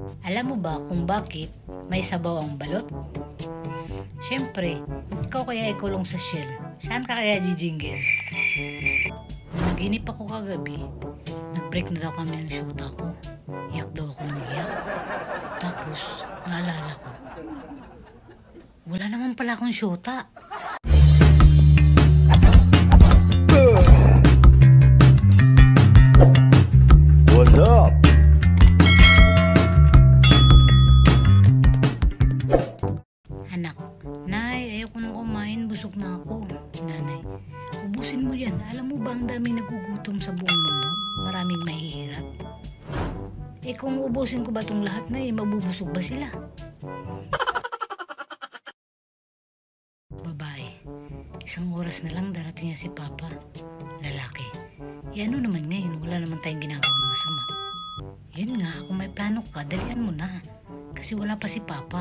Alam mo ba kung bakit may sabaw ang balot? Siyempre, ikaw kaya ikulong sa shell. Saan ka kaya jijingle? Nanaginip ako kagabi. Nag-break na daw kami ng shoota ko. Iyak daw ako ng iyak. Tapos, naalala ko. Wala naman pala akong shoota. What's up? Anak, Nay, ayoko nang kumain, busog na ako. Nanay, ubusin mo yan. Alam mo ba ang daming nagugutom sa buong mundo? Maraming mahihirap. Kung ubusin ko ba itong lahat na mabubusog ba sila? Babae, 1 oras na lang darating niya si Papa. Lalaki, ano naman ngayon, wala naman tayong ginagawang masama. Yun nga, kung may plano ka, dalian mo na. Kasi wala pa si Papa.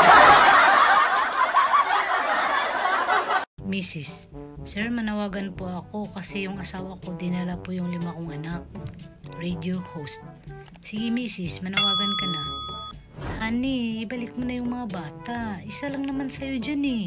Mrs. Sir, manawagan po ako kasi yung asawa ko dinala po yung 5 kong anak. Radio host. Sige Mrs, manawagan ka na. Honey, ibalik mo na yung mga bata. Isa lang naman sa'yo dyan eh.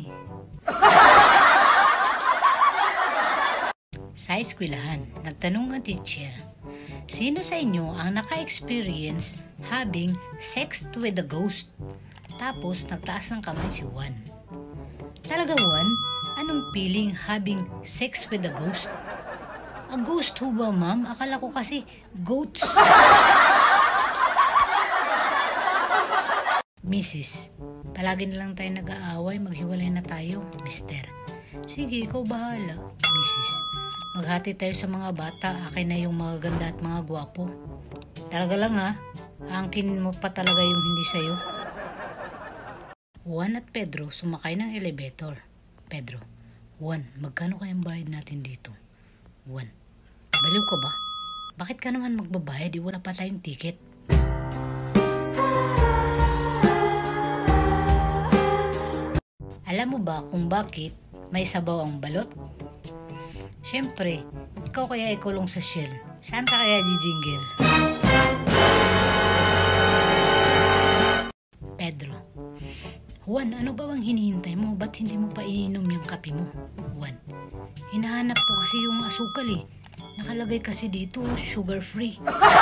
Sa eskwelahan, nagtanong ang teacher, sino sa inyo ang naka-experience having sex with a ghost? Tapos nagtaas ng kamay si Juan. Talaga Juan? Anong feeling having sex with a ghost? A ghost ho ba ma'am? Akala ko kasi goats. Mrs. Palagi na lang tayo nag-aaway, maghiwalay na tayo. Mister. Sige, ikaw bahala. Mrs. Maghati tayo sa mga bata, akin na yung mga ganda at mga gwapo. Talaga lang ha, angkin mo pa talaga yung hindi sa'yo. Juan at Pedro sumakay ng elevator. Pedro, Juan, magkano kayang bayad natin dito? Juan, baliw ka ba? Bakit ka naman magbabayad? Wala pa tayong ticket. Alam mo ba kung bakit may sabaw ang balot? Siyempre, ikaw kaya ikulong sa shell. Saan ka kaya jijingle? Pedro, Juan, ano ba bang hinihintay mo? Ba't hindi mo pa iinom yung kape mo? Juan, hinahanap ko kasi yung asukal eh. Nakalagay kasi dito, sugar free.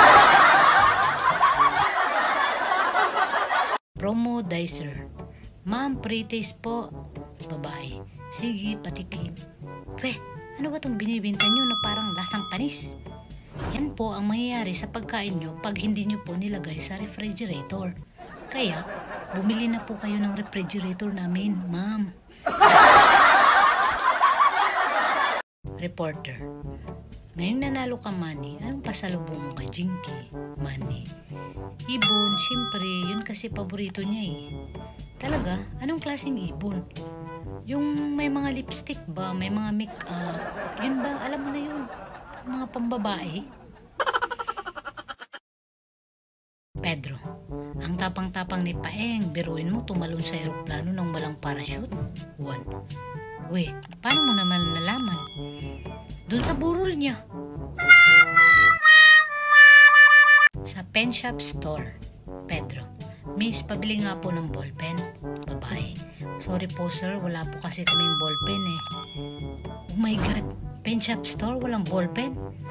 Promo Dicer. Ma'am, pre-taste po. Babae, sige, patikim. Ano ba itong binibenta nyo na parang lasang panis? Yan po ang mangyayari sa pagkain nyo pag hindi nyo po nilagay sa refrigerator. Kaya, bumili na po kayo ng refrigerator namin, ma'am. Reporter, ngayong nanalo ka, Manny, anong pasalubong mo kay Jinky? Manny, ibon, syempre, yun kasi paborito niya eh. Talaga? Anong klaseng ibon? Yung may mga lipstick ba? May mga make-up? Yun ba? Alam mo na yun. Mga pambabae. Pedro, ang tapang-tapang ni Paeng, biruin mo tumalon sa eroplano ng walang parachute? Juan, paano mo naman nalaman? Doon sa burol niya. Sa pen shop store. Pedro, Miss, pabili nga po ng ballpen. Babae, sorry po sir, wala po kasi kaming ballpen eh. Oh my god, pen shop store, walang ballpen?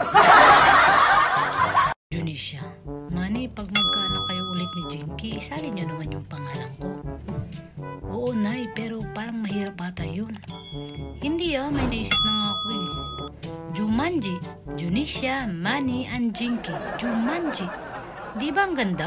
Junisha, Manny, pag magkano kayo ulit ni Jinky, isalin nyo naman yung pangalan ko. Oo nay, pero parang mahirap ata yun. Hindi may naisip na nga ako eh. Jumanji, Junisha, Manny, and Jinky. Jumanji, di ba ang ganda?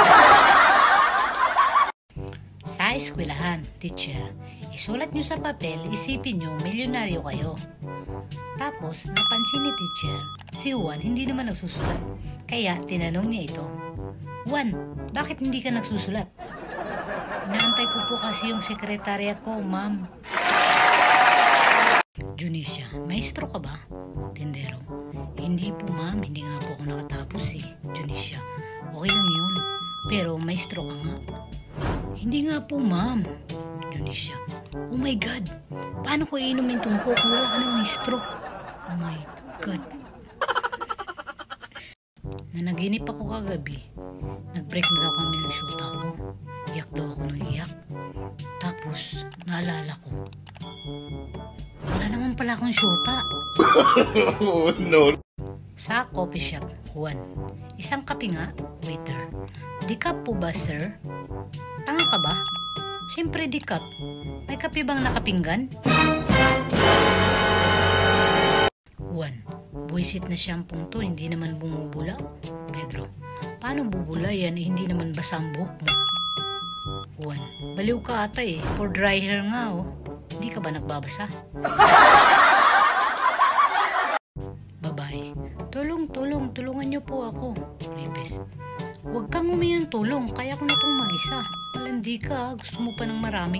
Sa eskwelahan, teacher, isulat nyo sa papel, isipin nyo, milyonaryo kayo. Tapos, napansin ni teacher, si Juan hindi naman nagsusulat. Kaya, tinanong niya ito, Juan, bakit hindi ka nagsusulat? Inaantay ko po kasi yung sekretarya ko, ma'am. Junisha, maestro ka ba? Tindero, hindi po ma'am, hindi nga po ako nakatapos eh. Junisha, okay lang yun, pero maestro ka nga. Hindi nga po ma'am. Junisha, oh my god, paano ko iinumin itong coke kung wala ka ng maestro? Oh my god. Nanaginip ako kagabi. Nag-break na daw kami ng shoota ko. Iyak daw ako ng iyak. Tapos, naalala ko. Wala naman pala akong shoota. Oh, no. Sa coffee shop, Juan. Isang kape nga, waiter. Decaf po ba, sir? Tanga ka ba? Siyempre decaf. May kape bang nakapinggan? Juan, buwisit na shampoo to, hindi naman bumubula. Pedro, paano bubula yan, hindi naman basa ang buhok mo? Juan, baliw ka ata eh, for dry hair nga oh. Hindi ka ba nagbabasa? Babae, tulungan niyo po ako. Rapist, huwag kang humingi ng tulong, kaya ko na itong mag-isa. Malandi ka, gusto mo pa ng marami.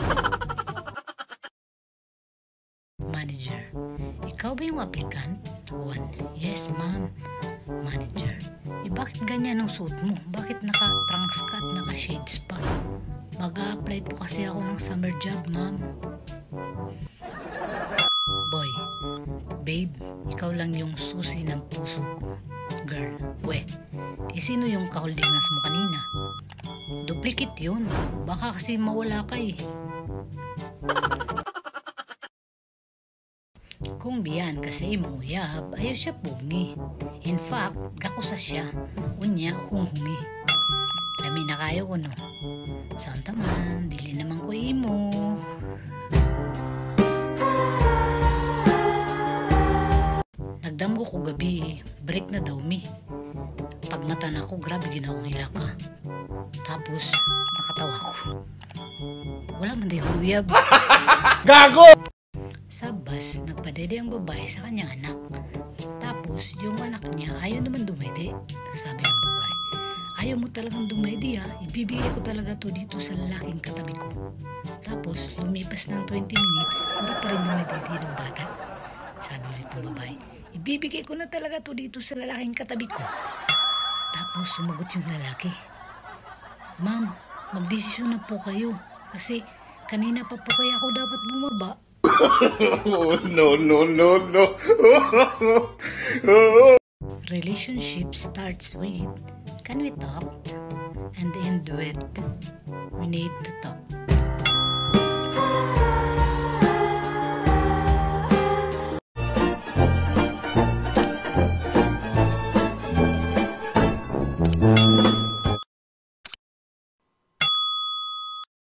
Manager, ikaw ba yung applicant? Juan, yes ma'am. Manager, bakit ganyan ang suit mo? Bakit naka-trunks ka at naka-shades pa? Mag-a-apply po kasi ako ng summer job, ma'am. Boy, babe, ikaw lang yung susi ng puso ko. Girl, sino yung kaholdingas mo kanina? Duplicate yun. Baka kasi mawala ka eh. Kung biyan kasi imuyab, ayaw siya pugni. In fact, gakusa siya. Unya kung humi. Lami na kayo ko no. Saan taman, dili naman ko imo. Nagdamgo ko gabi, break na daw mi. Pag natan ako, grabe din akong hilaka. Tapos, nakatawa ko. Wala man di huyab. Gago! Sa bus, nagpadede ang babae sa kanyang anak. Tapos, yung anak niya ayaw naman dumedi. Sabi ng babae, ayaw mo talagang dumedi ha, ibibigay ko talaga to dito sa lalaking katabi ko. Tapos, lumipas ng 20 minutes, hindi pa rin dumedi ng bata. Sabi ulit ng babae, ibibigay ko na talaga to dito sa lalaking katabi ko. Tapos, sumagot yung lalaki, ma'am, magdesisyon na po kayo. Kasi, kanina pa po kaya ako dapat bumaba. Oh, no. Relationship starts with, can we talk? And end with, we need to talk.